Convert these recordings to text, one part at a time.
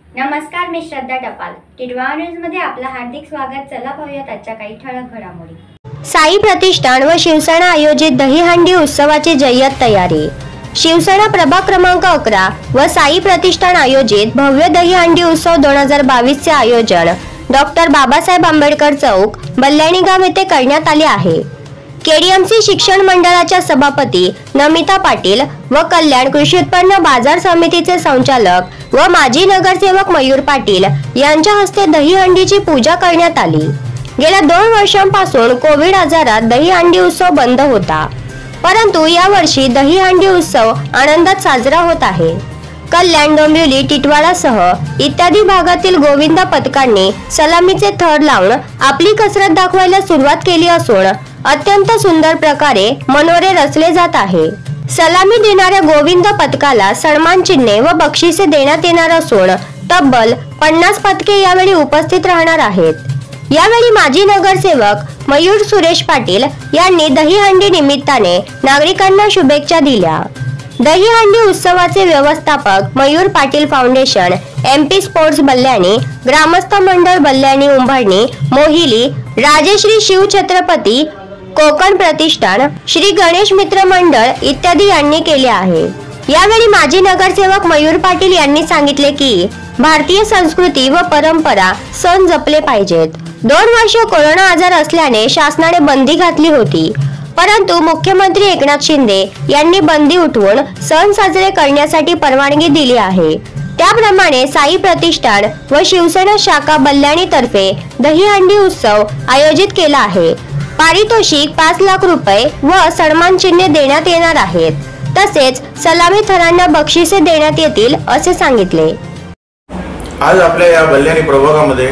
नमस्कार, मी श्रद्धा टपाल. टिडवा न्यूज मध्ये आपलं हार्दिक स्वागत. चला पाहूयात आजच्या काही ठळक घडामोडी. साई प्रतिष्ठान व शिवसेना आयोजित दहीहंडी उत्सवाची जय्यत तयारी. शिवसेना प्रभाग क्रमांक 11 व साई प्रतिष्ठान आयोजित भव्य दहीहंडी उत्सव 2022 चे आयोजन डॉक्टर बाबासाहेब आंबेडकर चौक, बल्याणी गाव येथे करण्यात आले आहे. केडीएमसी शिक्षण मंडळाच्या सभापती नमिता पाटील व कल्याण कृषी उत्पन्न बाजार समितीचे संचालक व माजी नगरसेवक मयूर पाटील यांच्या हस्ते दहीहंडीची पूजा करण्यात आली. गेल्या 2 वर्षांपासून कोविड आजारात दहीहंडी उत्सव बंद होता, परंतु यावर्षी दहीहंडी उत्सव आनंदात साजरा होत आहे. कल्याण, डोंबिवली, टिटवाळासह इत्यादी भागातील गोविंदा पथकांनी सलामीचे थर लावून आपली कसरत दाखवायला सुरुवात केली असून अत्यंत सुंदर प्रकारे मनोरे रचले जात आहे. सलामी देणाऱ्या गोविंद पथकाला सन्मान चिन्हे व बक्षिसे देण्यात येणार असून तब्बल 50 पथके यावेळी उपस्थित राहणार आहेत. यावेळी माजी नगरसेवक मयूर सुरेश पाटील यांनी दहीहंडी निमित्ताने नागरिकांना शुभेच्छा दिल्या. दहीहंडी उत्सवाचे व्यवस्थापक Mayur Patil foundation, MP sports Balyani, ग्रामस्थ मंडळ बल्याणी उंबरणी, मोहिली, राजश्री शिव छत्रपती कोकण प्रतिष्ठान, श्री गणेश मित्र मंडळ इत्यादी यांनी केले आहे. यावेळी माजी नगरसेवक मयूर पाटील यांनी सांगितले की भारतीय संस्कृती व परंपरा सण जपले पाहिजेत. 2 वर्ष कोरोना आजार असल्याने शासनाने बंदी घातली होती, परंतु मुख्यमंत्री एकनाथ शिंदे यांनी बंदी उठवून सण साजरे करण्यासाठी परवानगी दिली आहे. त्याप्रमाणे साई प्रतिष्ठान व शिवसेना शाखा बल्याणी तर्फे दहीहंडी उत्सव आयोजित केला आहे. पारितोषिक 5 लाख रुपये व सन्मान चिन्हे देण्यात येणार आहेत. तसेच सलामी थरांना बक्षिसे देण्यात येतील असे सांगितले. आज आपल्या या बल्याणी प्रभागामध्ये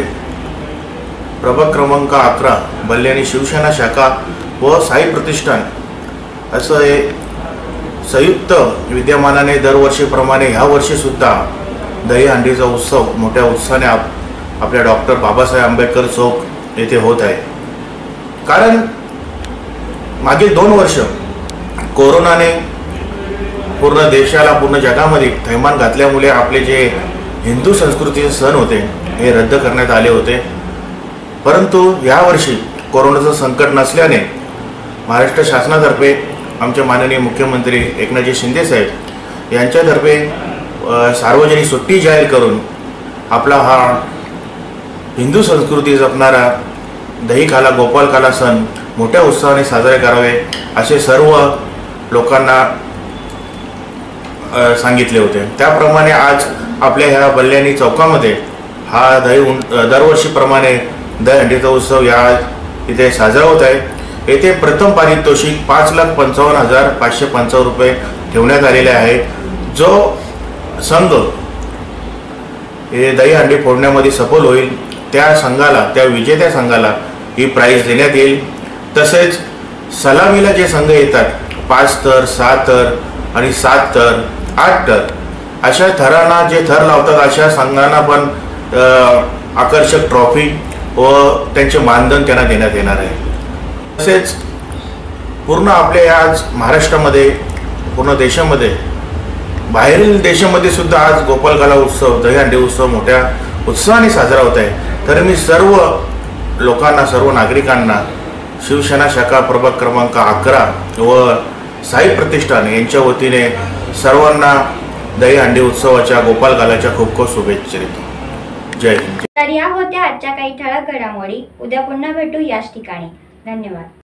प्रभाग क्रमांक 11 बल्याणी शिवसेना शाखा व साई प्रतिष्ठान असं हे संयुक्त विद्यमानाने दरवर्षीप्रमाणे ह्या वर्षी सुद्धा दहीहंडीचा उत्सव मोठ्या उत्साहाने आपल्या डॉक्टर बाबासाहेब आंबेडकर चौक येथे होत आहे. कारण मागील 2 वर्ष कोरोनाने पूर्ण देशाला, पूर्ण जगामध्ये थैमान घातल्यामुळे आपले जे हिंदू संस्कृतीचे सण होते हे रद्द करण्यात आले होते. परंतु यावर्षी कोरोनाचं संकट नसल्याने महाराष्ट्र शासनातर्फे आमचे माननीय मुख्यमंत्री एकनाथजी शिंदे साहेब यांच्यातर्फे सार्वजनिक सुट्टी जाहीर करून आपला हा हिंदू संस्कृती जपणारा दहीकाला गोपालकाला सण मोठ्या उत्साहाने साजरे करावे असे सर्व लोकांना सांगितले होते. त्याप्रमाणे आज आपल्या ह्या बल्याणी चौकामध्ये हा दरवर्षीप्रमाणे दहीहंडीचा उत्सव या इथे साजरा होत आहे. येथे प्रथम पारितोषिक 5,55,555 रुपये ठेवण्यात आलेले आहे. जो संघ हे दहीहंडी फोडण्यामध्ये सफल होईल त्या संघाला, त्या विजेत्या संघाला ही प्राईज देण्यात येईल. तसेच सलामीला जे संघ येतात 5 थर, 6 थर आणि 7 थर, 8 थर अशा थरांना जे थर लावतात अशा संघांना पण आकर्षक ट्रॉफी व त्यांचे मानधन त्यांना देण्यात येणार आहे. तसेच पूर्ण आपल्या आज महाराष्ट्रामध्ये, पूर्ण देशामध्ये, बाहेरील देशामध्ये सुद्धा आज गोपालकाला उत्सव, दहीहंडी उत्सव मोठ्या उत्साहाने साजरा होत आहे. तर मी सर्व लोकांना, सर्व नागरिकांना शिवसेना शाखा प्रभाग क्रमांक 11 व साई प्रतिष्ठान यांच्या वतीने सर्वांना दहीहंडी उत्सवाच्या, गोपालकालाच्या खूप खूप शुभेच्छा देतो. जय हिंद. तर या होत्या आजच्या काही ठळक घडामोडी. उद्या पुन्हा भेटू याच ठिकाणी. धन्यवाद.